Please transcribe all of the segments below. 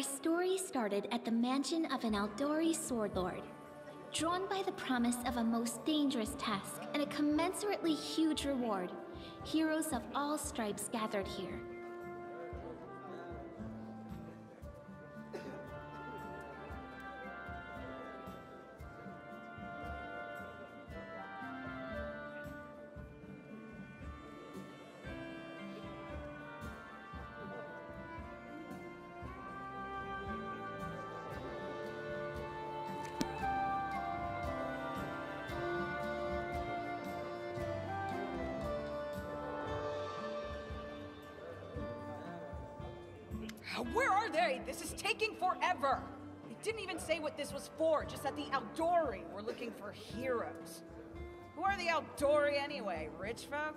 Our story started at the mansion of an Aldori sword lord. Drawn by the promise of a most dangerous task and a commensurately huge reward, heroes of all stripes gathered here. Where are they? This is taking forever! They didn't even say what this was for, just that the Aldori were looking for heroes. Who are the Aldori anyway? Rich folk?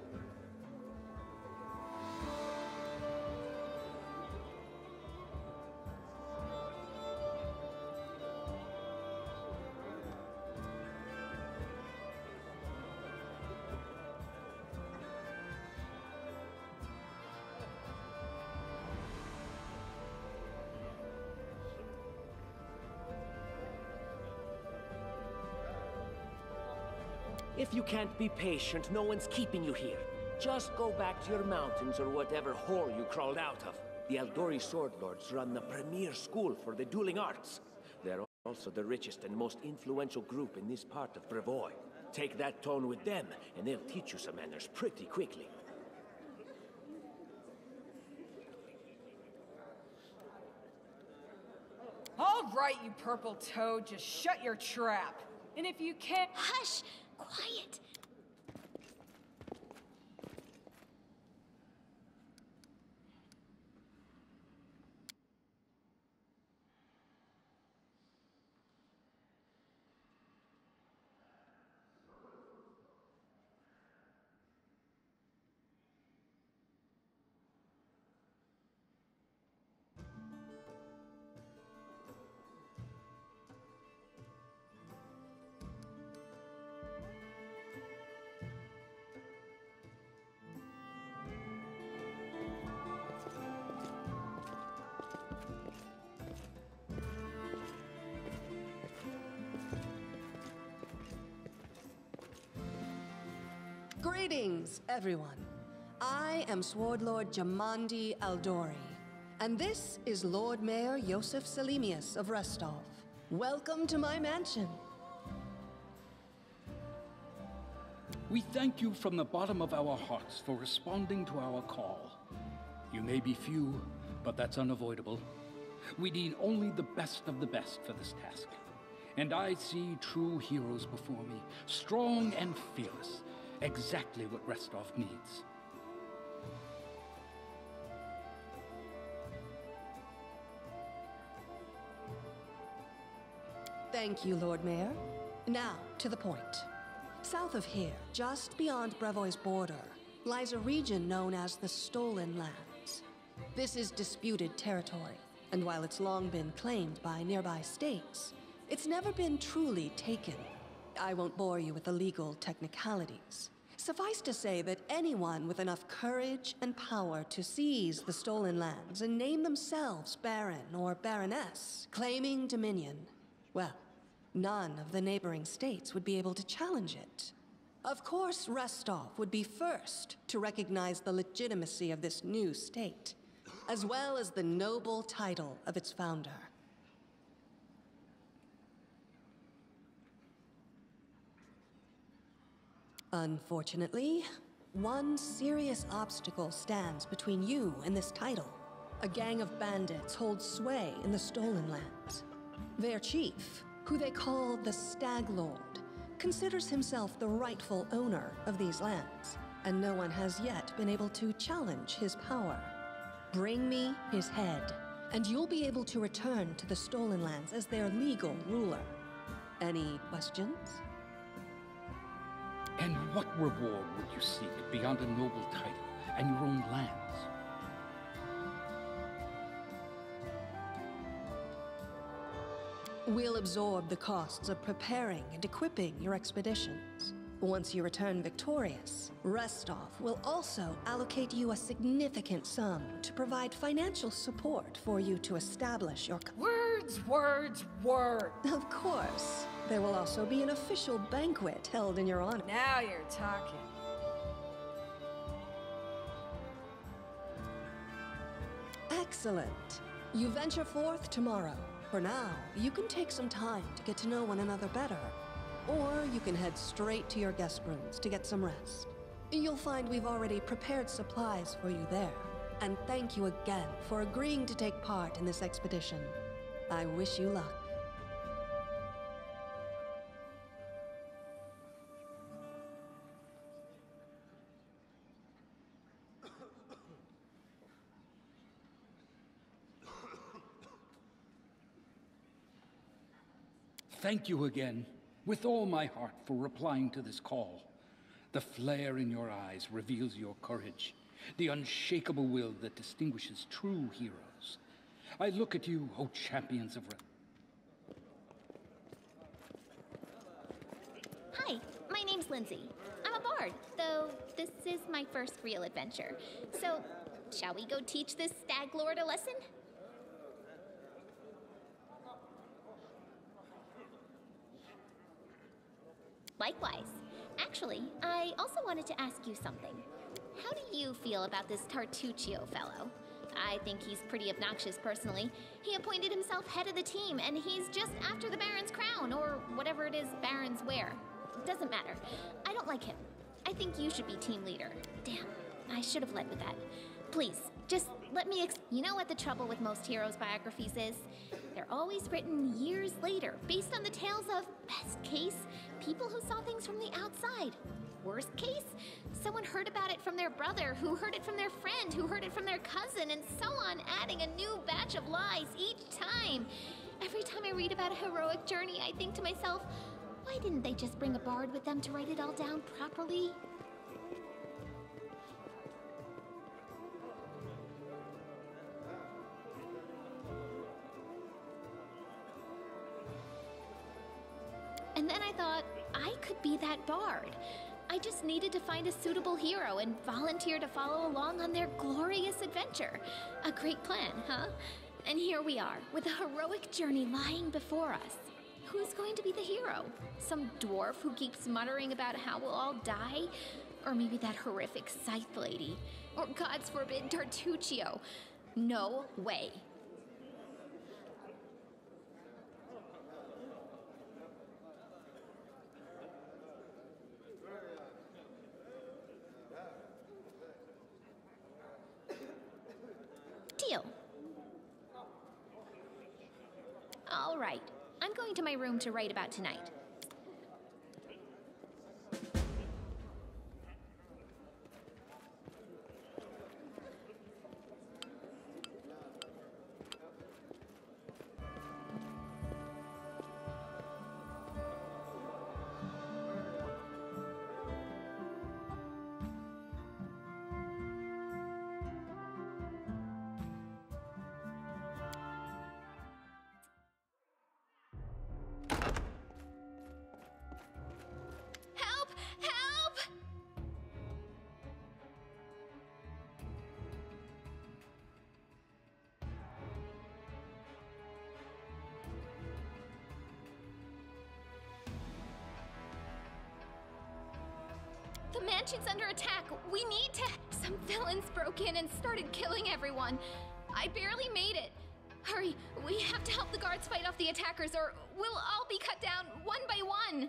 If you can't be patient, no one's keeping you here. Just go back to your mountains or whatever hole you crawled out of. The Aldori Sword Lords run the premier school for the dueling arts. They're also the richest and most influential group in this part of Brevoy. Take that tone with them, and they'll teach you some manners pretty quickly. All right, you purple toad, just shut your trap. And if you can't— Hush! Quiet! Greetings, everyone. I am Sword Lord Jamandi Aldori, and this is Lord Mayor Yosef Selimius of Restov. Welcome to my mansion. We thank you from the bottom of our hearts for responding to our call. You may be few, but that's unavoidable. We need only the best of the best for this task. And I see true heroes before me, strong and fearless. Exactly what Restov needs. Thank you, Lord Mayor. Now, to the point. South of here, just beyond Brevoy's border, lies a region known as the Stolen Lands. This is disputed territory, and while it's long been claimed by nearby states, it's never been truly taken. I won't bore you with the legal technicalities. Suffice to say that anyone with enough courage and power to seize the Stolen Lands and name themselves Baron or Baroness, claiming dominion, well, none of the neighboring states would be able to challenge it. Of course, Restov would be first to recognize the legitimacy of this new state, as well as the noble title of its founder. Unfortunately, one serious obstacle stands between you and this title. A gang of bandits holds sway in the Stolen Lands. Their chief, who they call the Stag Lord, considers himself the rightful owner of these lands, and no one has yet been able to challenge his power. Bring me his head, and you'll be able to return to the Stolen Lands as their legal ruler. Any questions? And what reward would you seek beyond a noble title and your own lands? We'll absorb the costs of preparing and equipping your expeditions. Once you return victorious, Restov will also allocate you a significant sum to provide financial support for you to establish your... Words, words, words. Of course. There will also be an official banquet held in your honor. Now you're talking. Excellent. You venture forth tomorrow. For now, you can take some time to get to know one another better. Or you can head straight to your guest rooms to get some rest. You'll find we've already prepared supplies for you there. And thank you again for agreeing to take part in this expedition. I wish you luck. Thank you again, with all my heart, for replying to this call. The flare in your eyes reveals your courage, the unshakable will that distinguishes true heroes. I look at you, O champions of... Hi, my name's Lindsay. I'm a bard, though this is my first real adventure. So, shall we go teach this stag lord a lesson? Likewise. Actually, I also wanted to ask you something. How do you feel about this Tartuccio fellow? I think he's pretty obnoxious personally. He appointed himself head of the team, and he's just after the Baron's crown, or whatever it is barons wear. Doesn't matter. I don't like him. I think you should be team leader. Damn, I should have led with that. Please, just let me You know what the trouble with most heroes' biographies is? They're always written years later, based on the tales of, best case, people who saw things from the outside. Worst case, someone heard about it from their brother, who heard it from their friend, who heard it from their cousin, and so on, adding a new batch of lies each time. Every time I read about a heroic journey, I think to myself, why didn't they just bring a bard with them to write it all down properly? And then I thought, I could be that bard. I just needed to find a suitable hero and volunteer to follow along on their glorious adventure. A great plan, huh? And here we are, with a heroic journey lying before us. Who's going to be the hero? Some dwarf who keeps muttering about how we'll all die? Or maybe that horrific scythe lady? Or, God's forbid, Tartuccio? No way. Deal. All right. I'm going to my room to write about tonight. Help! Help! The mansion's under attack. We need to... Some villains broke in and started killing everyone. I barely made it. Hurry, we have to help the guards fight off the attackers or we'll all be cut down one by one.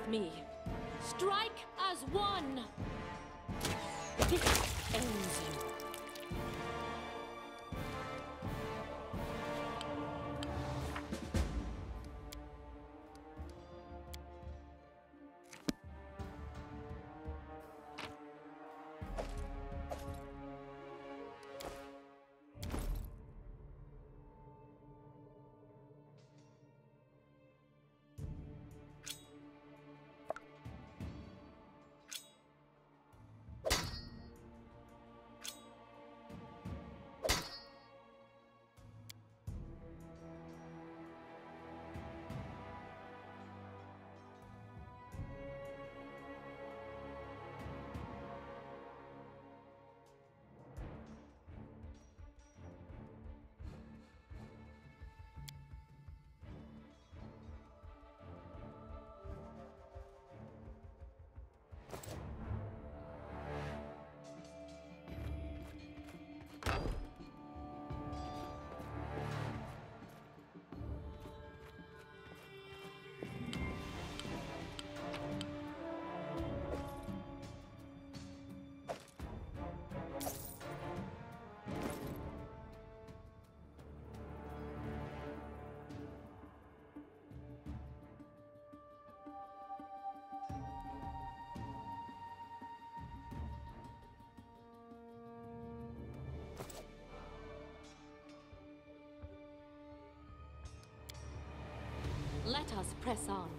me. Strike as one! This ends him. Let us press on.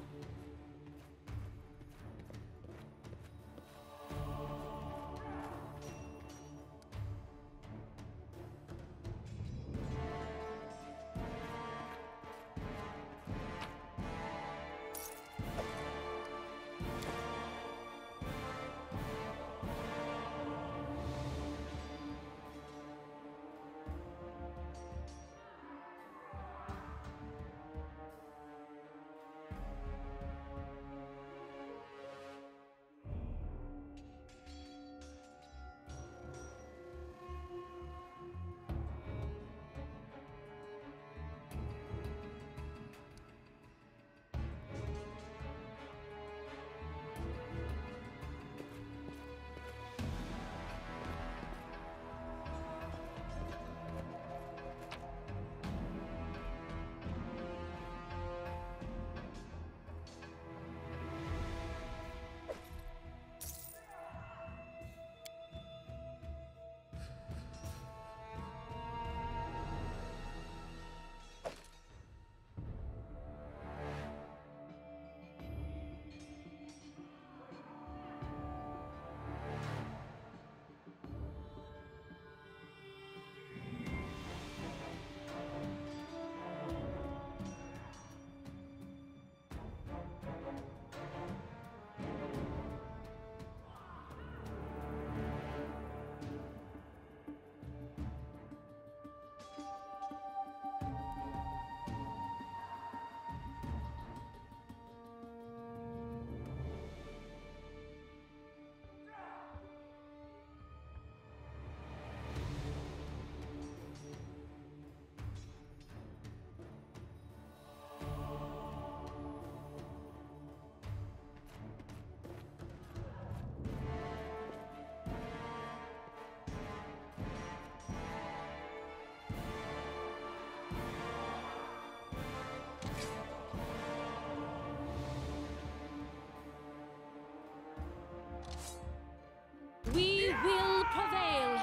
We will prevail.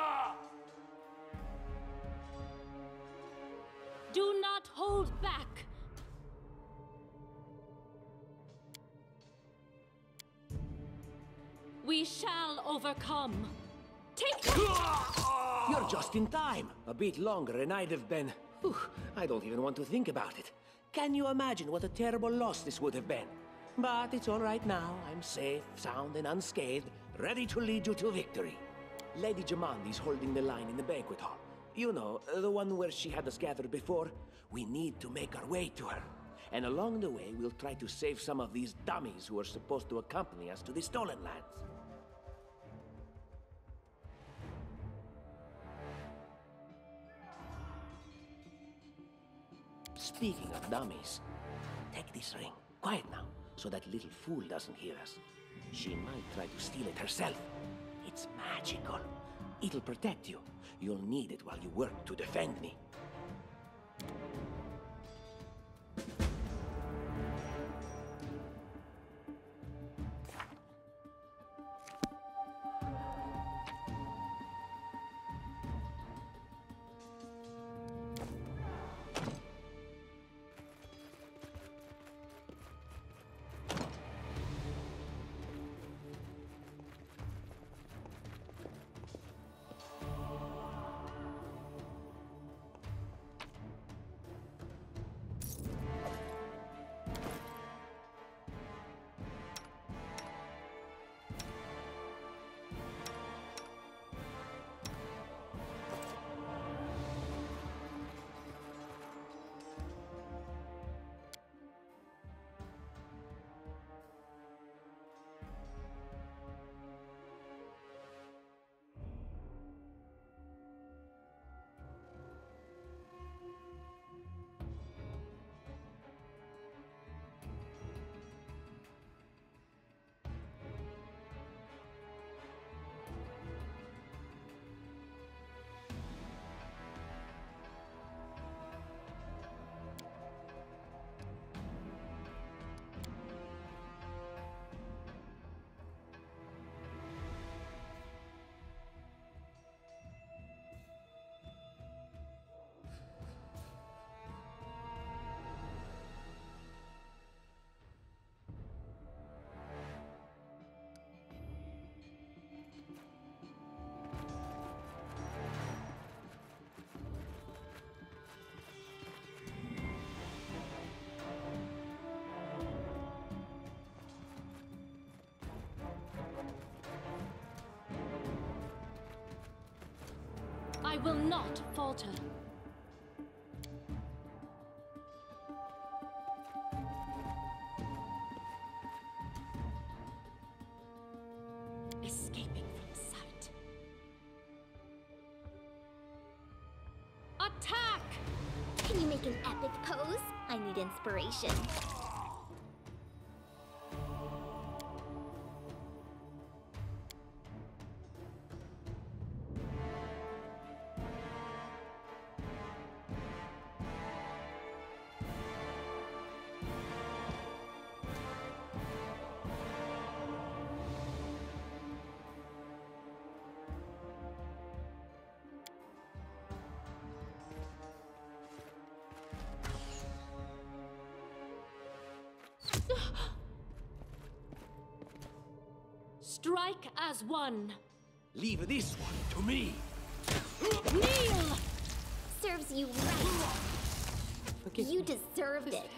Do not hold back. We shall overcome. Take You're just in time. A bit longer and I'd have been... Whew, I don't even want to think about it. Can you imagine what a terrible loss this would have been? But it's all right now. I'm safe, sound, and unscathed, ready to lead you to victory. Lady Jamandi's holding the line in the banquet hall. You know, the one where she had us gathered before. We need to make our way to her. And along the way, we'll try to save some of these dummies who are supposed to accompany us to the Stolen Lands. Speaking of dummies, take this ring. Quiet now. so that little fool doesn't hear us. She might try to steal it herself. It's magical. It'll protect you. You'll need it while you work to defend me. I will not falter. Escaping from sight. Attack! Can you make an epic pose? I need inspiration. Strike as one. Leave this one to me. Kneel! Serves you right. You deserved it.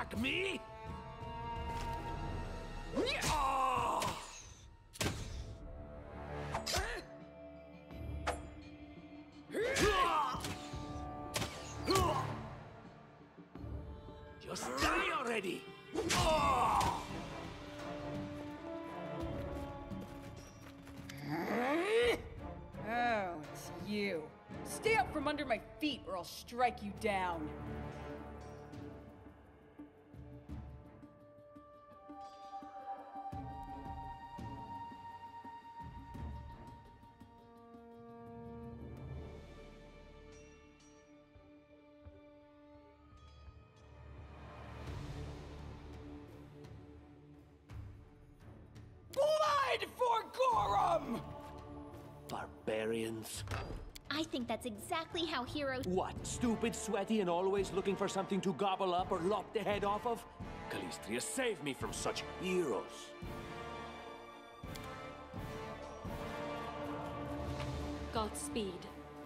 attack me? Oh! Just die already! Oh! Oh, it's you. Stay out from under my feet or I'll strike you down. Blood for Gorum! Barbarians. I think that's exactly how heroes. What, stupid, sweaty, and always looking for something to gobble up or lop the head off of? Calistria, save me from such heroes. Godspeed.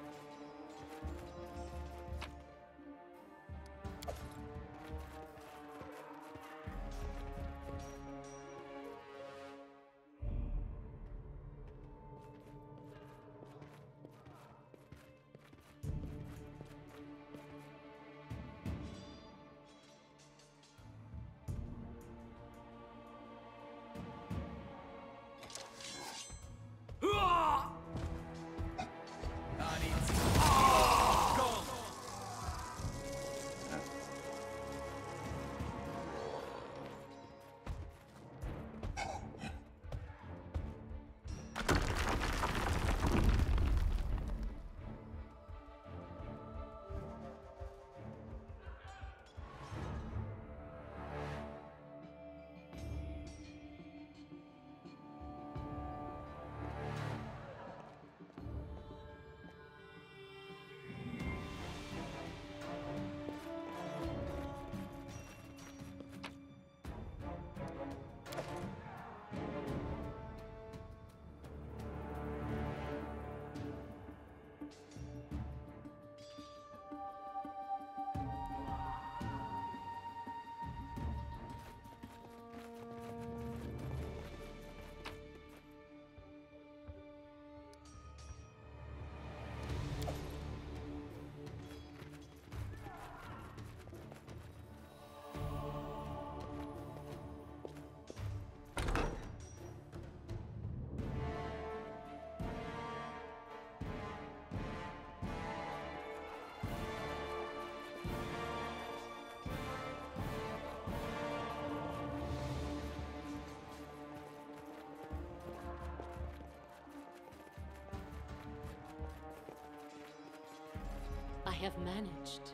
I have managed.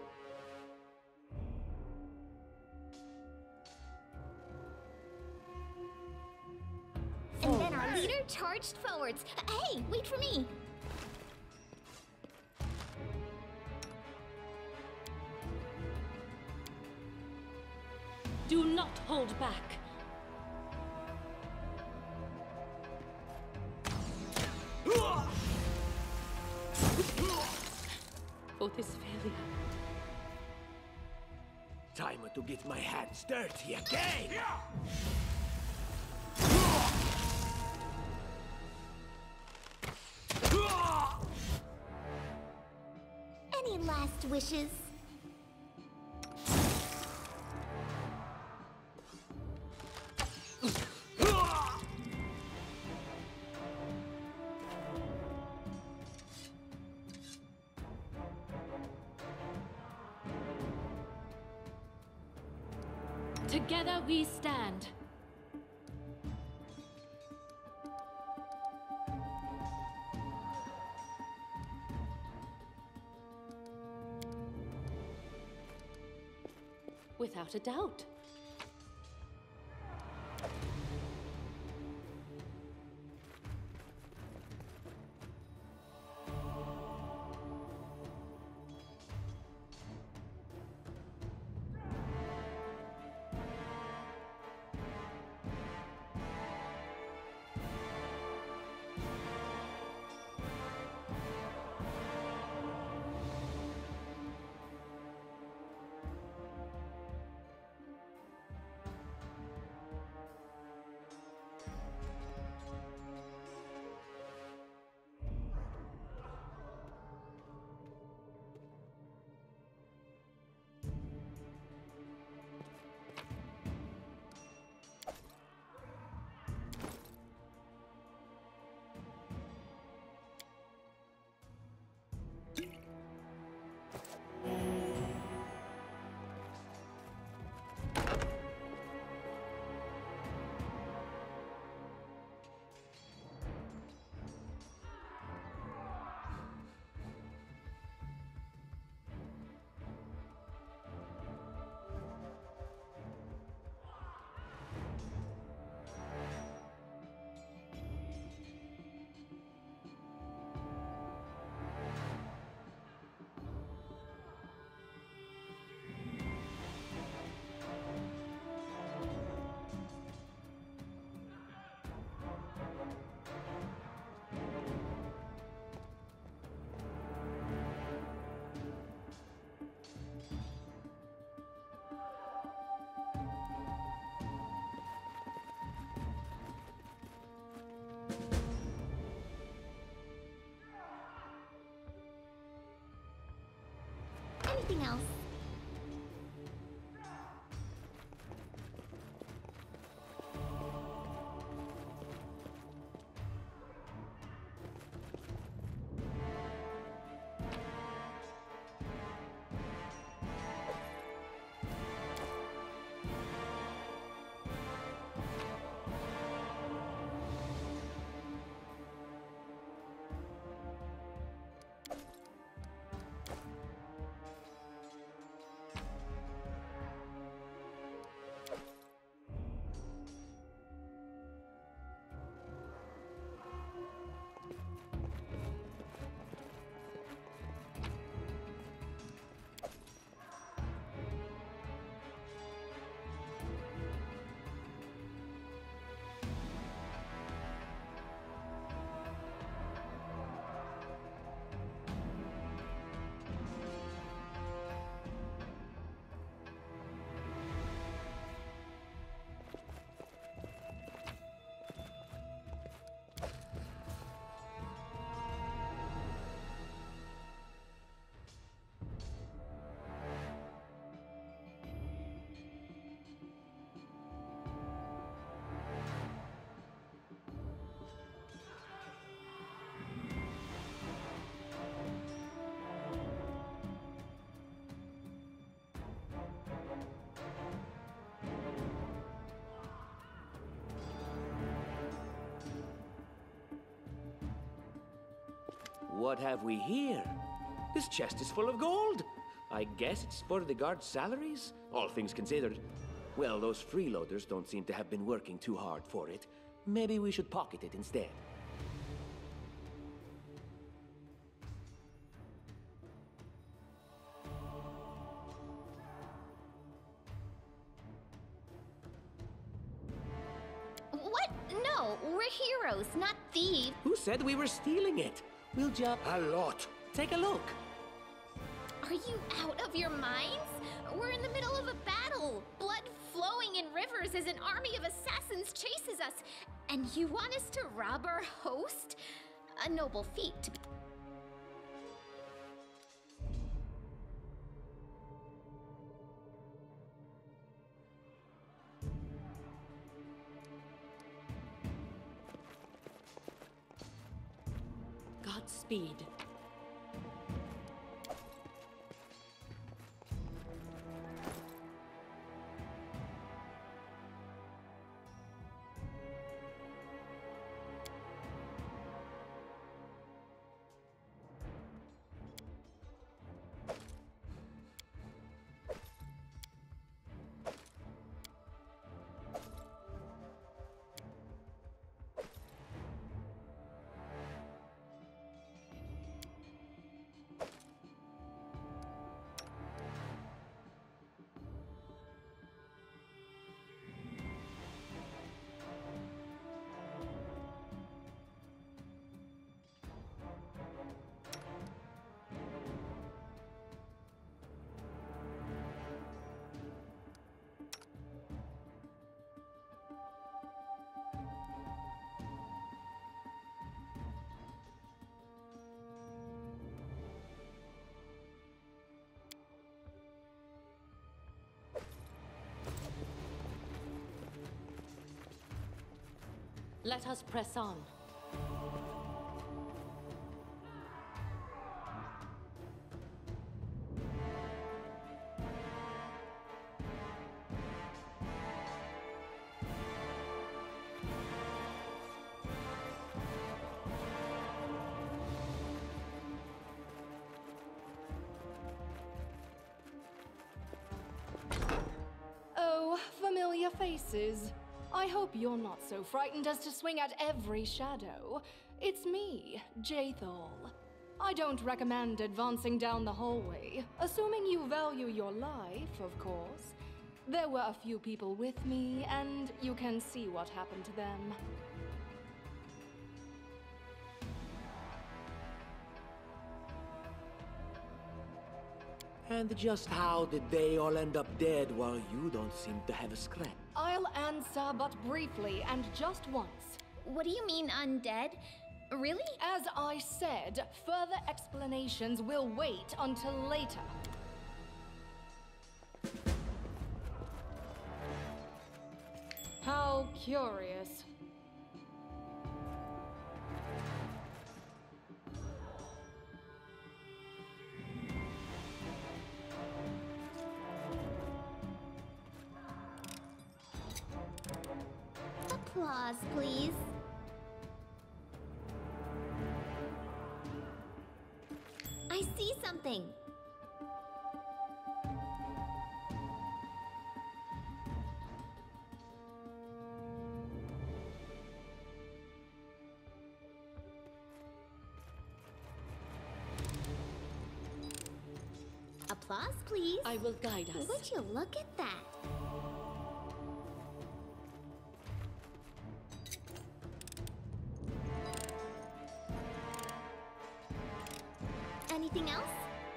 And then our leader charged forwards. Hey, wait for me! Do not hold back. For this failure. Time to get my hands dirty again! Any last wishes? Together we stand. Without a doubt. everything else. What have we here? This chest is full of gold. I guess it's for the guards' salaries, all things considered. Well, those freeloaders don't seem to have been working too hard for it. Maybe we should pocket it instead. What? No, we're heroes, not thieves. Who said we were stealing it? We'll just... A lot. Take a look. Are you out of your minds? We're in the middle of a battle. Blood flowing in rivers as an army of assassins chases us. And you want us to rob our host? A noble feat to be... Godspeed. Let us press on. Oh, familiar faces. I hope you're not so frightened as to swing at every shadow. It's me, Jaethal. I don't recommend advancing down the hallway, assuming you value your life, of course. There were a few people with me, and you can see what happened to them. And just how did they all end up dead while you don't seem to have a scratch? I'll answer but briefly and just once. What do you mean, undead? Really? As I said, further explanations will wait until later. How curious. Applause, please. I see something. Applause, please. I will guide us. Would you look at that? Anything else?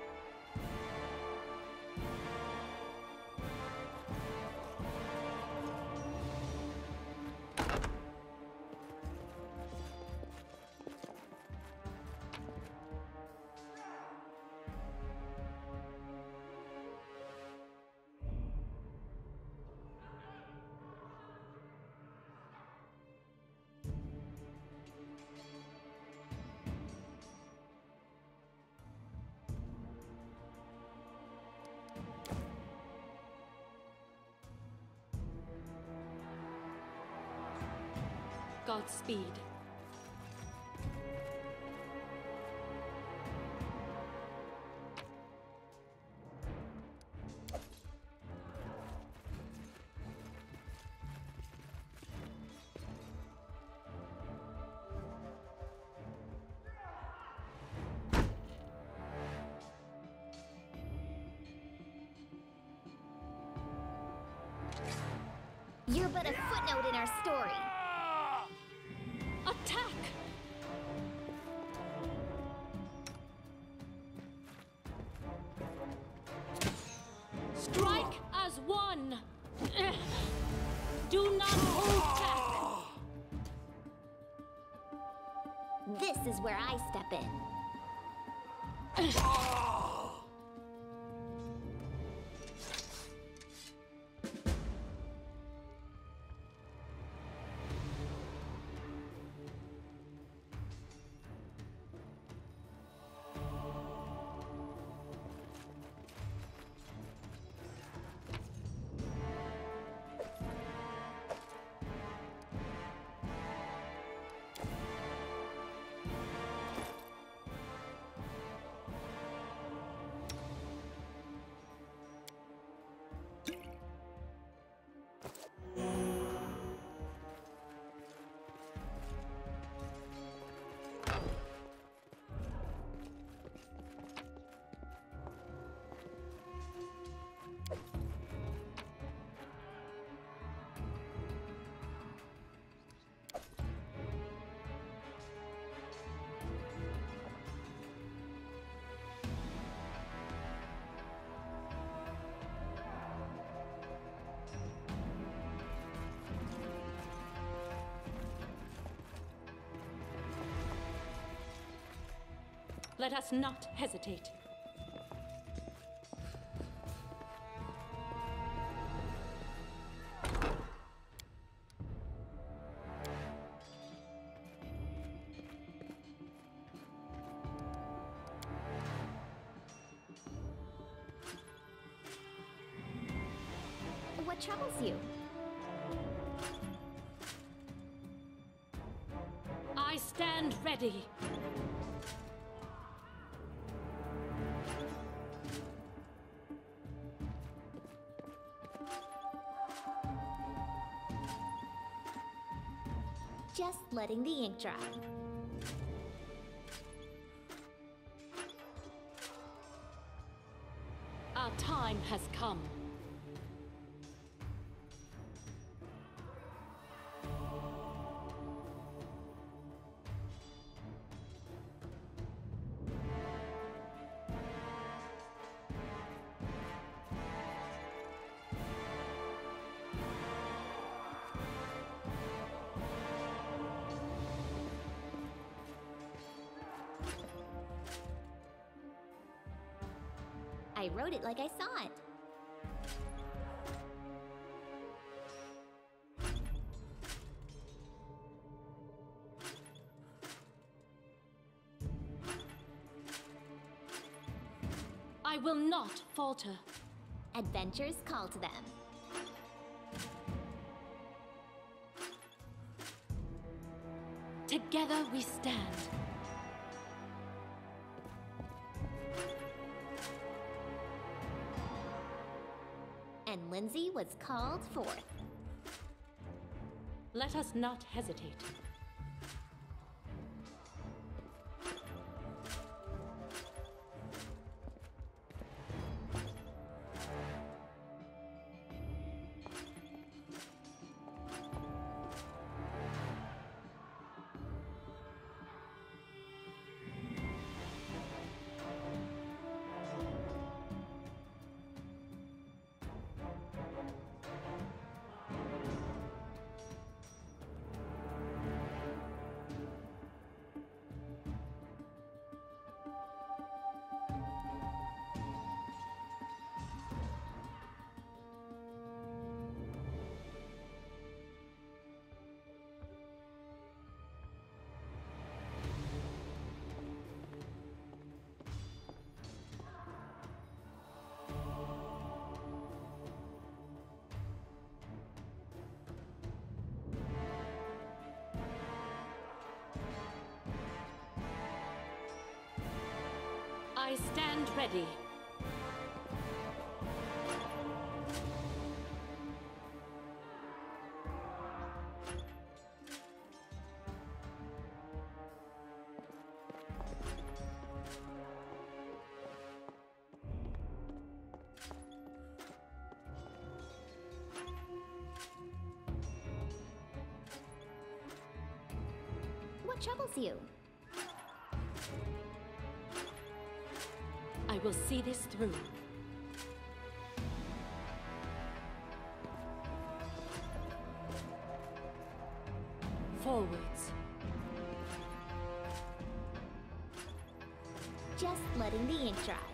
Godspeed. You're but a footnote in our story. Attack! Strike as one! Do not hold back! This is where I step in. Let us not hesitate. What troubles you? I stand ready. Just letting the ink dry. Our time has come. I wrote it like I saw it. I will not falter. Adventures call to them. Together we stand. And Lindsay was called forth. Let us not hesitate. I stand ready. What troubles you? I will see this through. Forwards. Just letting the ink dry.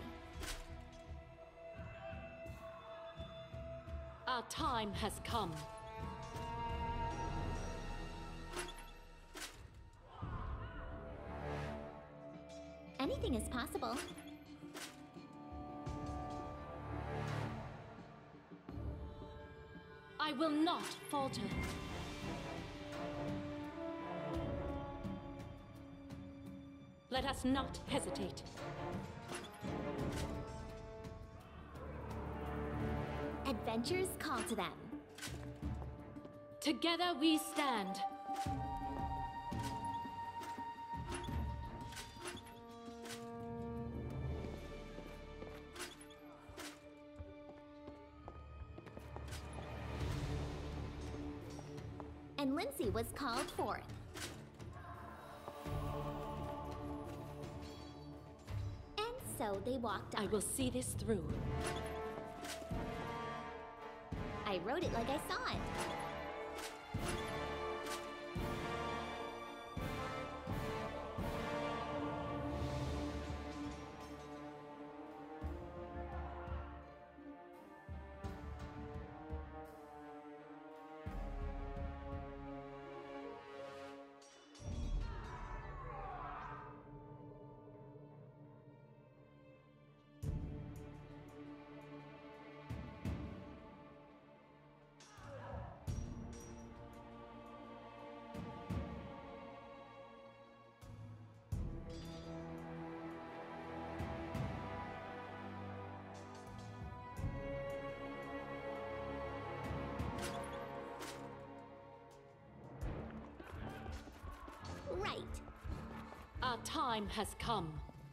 Our time has come. Anything is possible. I will not falter. Let us not hesitate. Adventures call to them. Together we stand. And Lindsay was called forth. And so they walked on. I will see this through. I wrote it like I saw it. Right. Our time has come.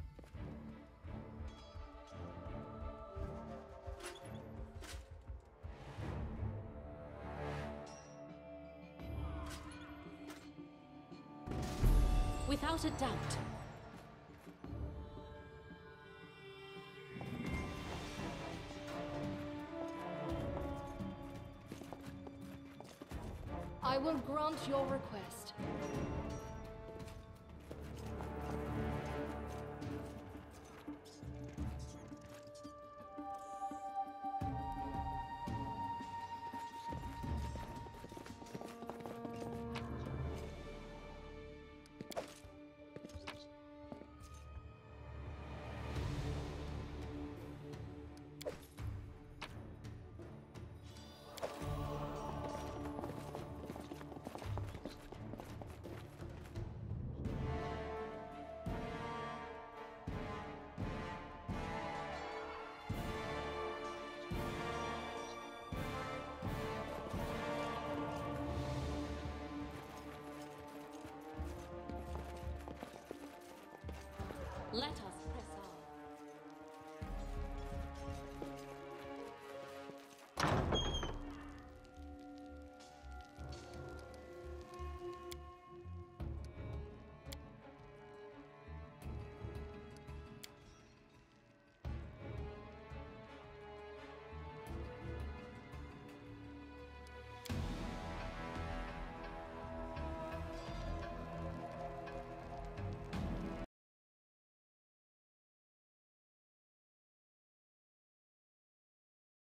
Without a doubt. I will grant your request. Let us